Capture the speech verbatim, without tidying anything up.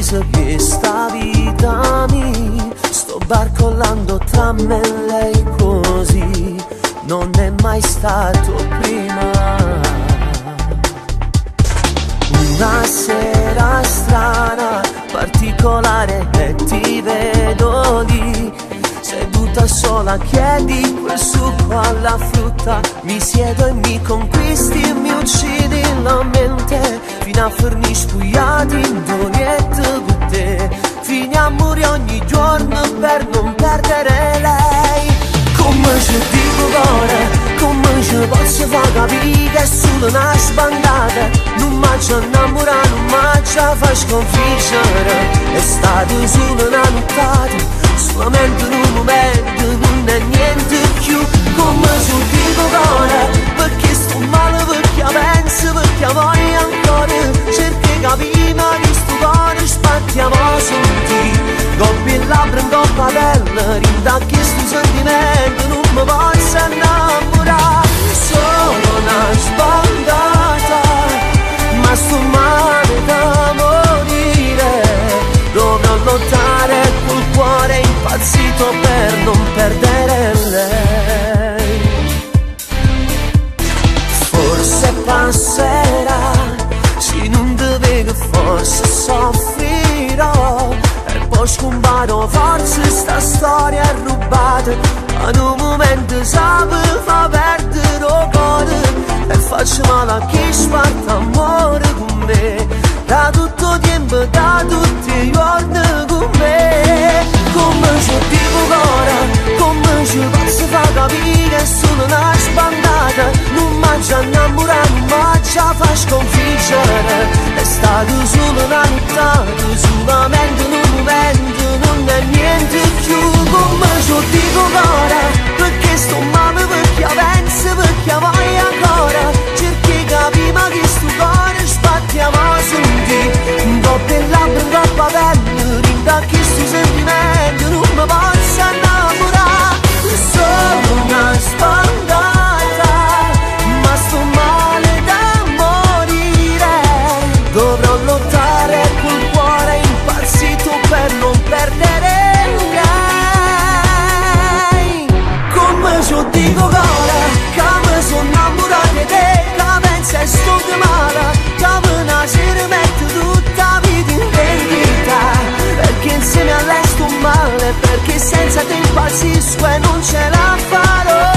precisa che sta vita mi sto barcollando tra me e lei così non è mai stato prima. Una sera strana, particolare e ti vedo lì seduta sola, chiedi quel succo alla frutta. Mi siedo e mi conquisti e mi uccidi la mente fino a forni spugliati in doniette con te. Finiamo ogni giorno per non perdere lei. Come ci dico ora, come ci posso far capire che è solo una sbandata. Non mi ci innamorare, non mi ci fa sconfiggere. È stato solo una nottata, solamente un momento, non è niente più. Come ci dico ora, perché sto male, perché penso, perché voglio ancora. Cerchi di capire ma che sto cuore spacchiamo sentire. Coppi il labbra in coppa pelle, rindacchi sto sentimento, non mi posso innamorare. Sono una sbandata, ma sto male da morire. Dovrò lottare col cuore impazzito per non perdere lei. Forse passerà, se non te vedo forse soffrirò. E poi scompato, forse sta storia è rubata. Ad un momento sape fa perdere il cuore. E faccio male a chi sparta amore con me. Da tutto il tempo, da tutti i giorni con me. Come ci dico ora, come ci posso far capire. Sono una sbandata, non mi ci innamorare, non mi ci fa sconfiggere. È stato solo una nottata, solamente un momento, non è niente più. Come ci dico ora, perché sto male, perché penso, perché voglio ancora. Cerchi di capire ma che sto cuore spacchiamo sentire. Un po' per labbra, un po' per pelle, rindacchi sto sentimento, non mi posso innamorare. Sono una spandata, ma sto male da morire. Dovrò lottare col cuore impazzito per non perdere lei. Come ci dico ora, che mi sono innamorato di te, che pensa e sto di male, che me ne si rimette tutta la vita in vendita. Perché insieme a lei sto male, perché senza te impazzisco e non ce la farò.